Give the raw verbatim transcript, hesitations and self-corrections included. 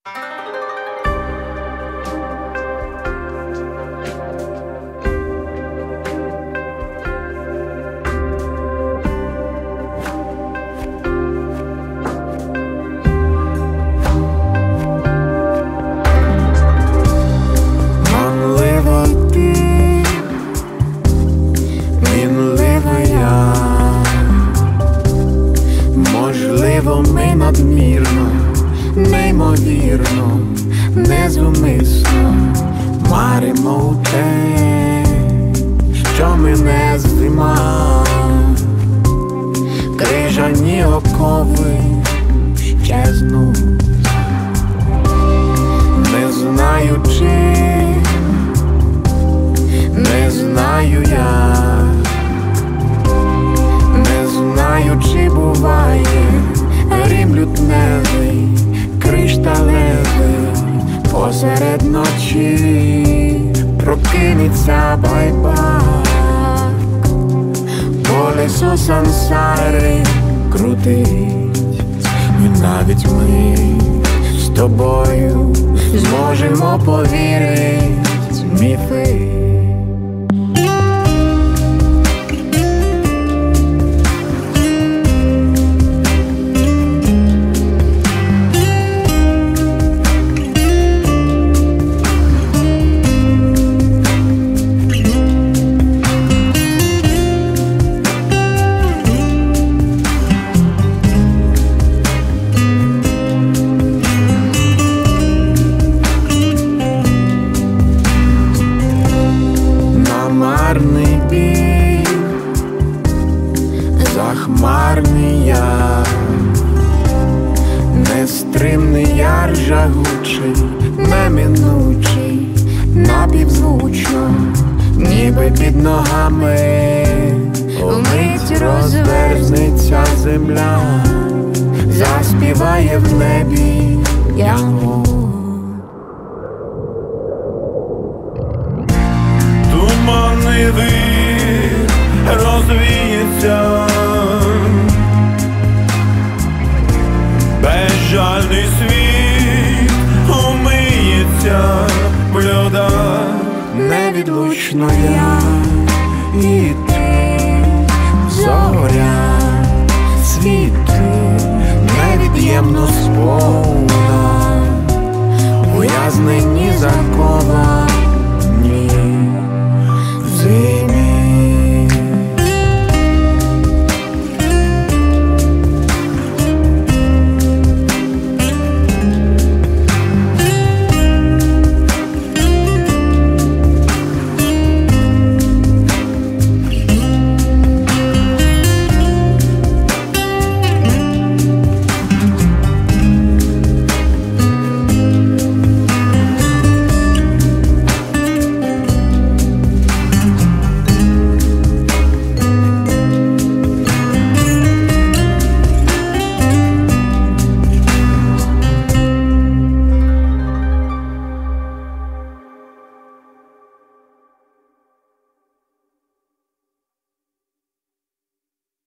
Можливо, ми надмірно, неймовірно, незумисно маримо у те, що мене здима. Крижані окови щезнуть, не знаю чим, не знаю як, не знаю, чи буває грім лютневий, кришталевий посеред ночі прокинеться байбак, колесо сансари крутить, і навіть ми з тобою зможемо повірить в міфи. Марний бій, захмарний яр, нестримний яр жагучий, неминучий, напівзвучно, ніби під ногами вмить розверзнеться земля, заспіває в небі янгол. Туманний вир розвіється, безжальний світ умиється, блюда невідлучно я і ти, зоря, світи, невід'ємно спо.